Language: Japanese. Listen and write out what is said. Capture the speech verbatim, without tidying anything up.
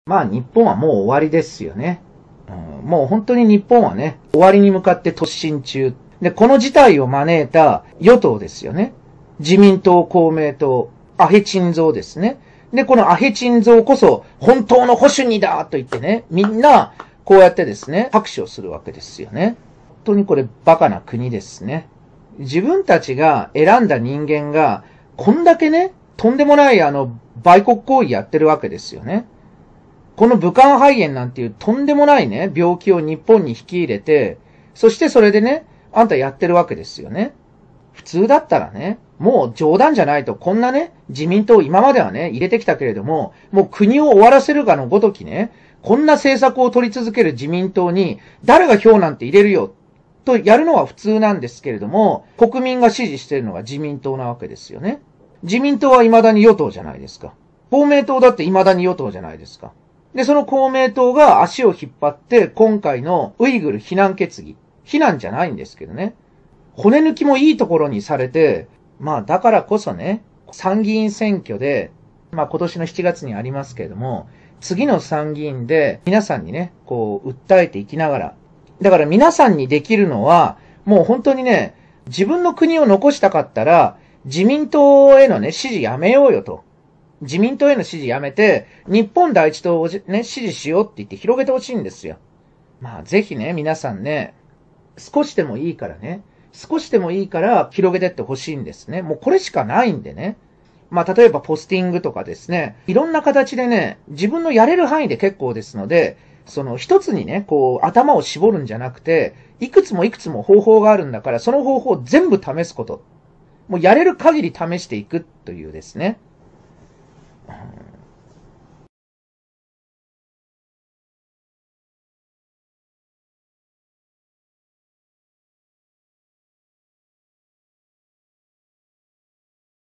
まあ日本はもう終わりですよね。うん、もう本当に日本はね、終わりに向かって突進中。で、この事態を招いた与党ですよね。自民党、公明党、アヘチンゾウですね。で、このアヘチンゾウこそ本当の保守にだと言ってね、みんなこうやってですね、拍手をするわけですよね。本当にこれバカな国ですね。自分たちが選んだ人間が、こんだけね、とんでもないあの、売国行為やってるわけですよね。この武漢肺炎なんていうとんでもないね、病気を日本に引き入れて、そしてそれでね、あんたやってるわけですよね。普通だったらね、もう冗談じゃないと、こんなね、自民党今まではね、入れてきたけれども、もう国を終わらせるかのごときね、こんな政策を取り続ける自民党に、誰が票なんて入れるよ、とやるのは普通なんですけれども、国民が支持しているのが自民党なわけですよね。自民党は未だに与党じゃないですか。公明党だって未だに与党じゃないですか。で、その公明党が足を引っ張って、今回のウイグル非難決議。非難じゃないんですけどね。骨抜きもいいところにされて、まあだからこそね、参議院選挙で、まあ今年のしちがつにありますけれども、次の参議院で皆さんにね、こう訴えていきながら、だから皆さんにできるのは、もう本当にね、自分の国を残したかったら、自民党へのね、支持やめようよと。自民党への支持やめて、日本第一党をね、支持しようって言って広げてほしいんですよ。まあぜひね、皆さんね、少しでもいいからね、少しでもいいから広げてってほしいんですね。もうこれしかないんでね。まあ例えばポスティングとかですね、いろんな形でね、自分のやれる範囲で結構ですので、その一つにね、こう頭を絞るんじゃなくて、いくつもいくつも方法があるんだから、その方法を全部試すこと。もうやれる限り試していくというですね。